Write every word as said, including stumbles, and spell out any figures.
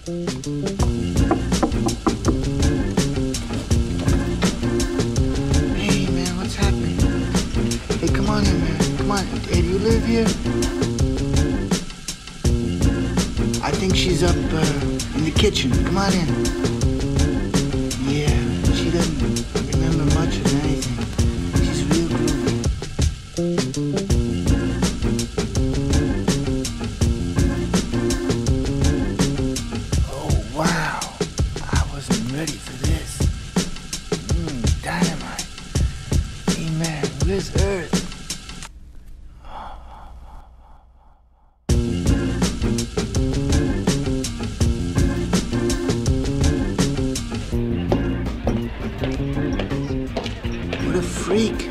Hey, man, what's happening? Hey, come on in, man. Come on. Hey, do you live here? I think she's up uh, in the kitchen. Come on in. Yeah, she doesn't remember much of anything. She's real groovy. Oh, wow. I wasn't ready for this. Mmm, dynamite. Hey, man, where's Earth? What a freak.